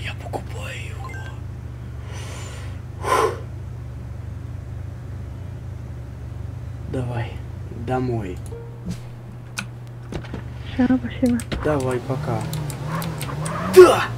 Я покупаю его. Давай, домой. Все, спасибо. Давай, пока. Да!